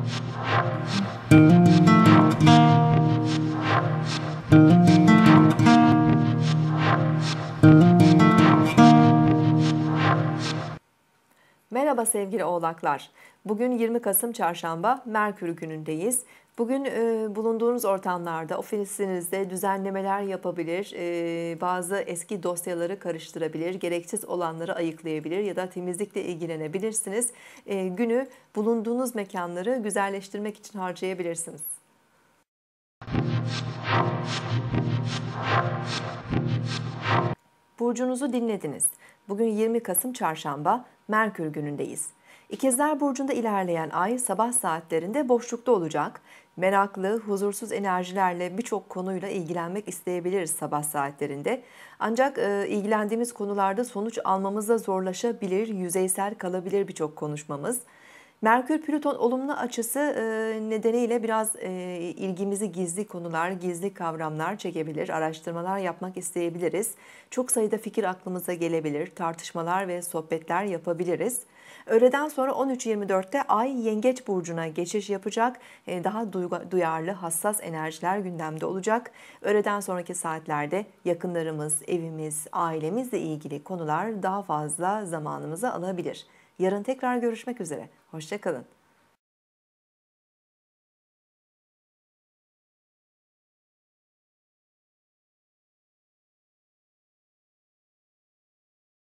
Merhaba sevgili oğlaklar. Bugün 20 Kasım Çarşamba, Merkür günündeyiz. Bugün bulunduğunuz ortamlarda, ofisinizde düzenlemeler yapabilir, bazı eski dosyaları karıştırabilir, gereksiz olanları ayıklayabilir ya da temizlikle ilgilenebilirsiniz. Günü bulunduğunuz mekanları güzelleştirmek için harcayabilirsiniz. Burcunuzu dinlediniz. Bugün 20 Kasım Çarşamba, Merkür günündeyiz. İkizler Burcu'nda ilerleyen ay sabah saatlerinde boşlukta olacak. Meraklı, huzursuz enerjilerle birçok konuyla ilgilenmek isteyebiliriz sabah saatlerinde. Ancak ilgilendiğimiz konularda sonuç almamız zorlaşabilir, yüzeysel kalabilir birçok konuşmamız. Merkür-Plüton olumlu açısı nedeniyle biraz ilgimizi gizli konular, gizli kavramlar çekebilir, araştırmalar yapmak isteyebiliriz. Çok sayıda fikir aklımıza gelebilir, tartışmalar ve sohbetler yapabiliriz. Öğleden sonra 13.24'te Ay Yengeç Burcu'na geçiş yapacak. Daha duyarlı, hassas enerjiler gündemde olacak. Öğleden sonraki saatlerde yakınlarımız, evimiz, ailemizle ilgili konular daha fazla zamanımızı alabilir. Yarın tekrar görüşmek üzere. Hoşça kalın.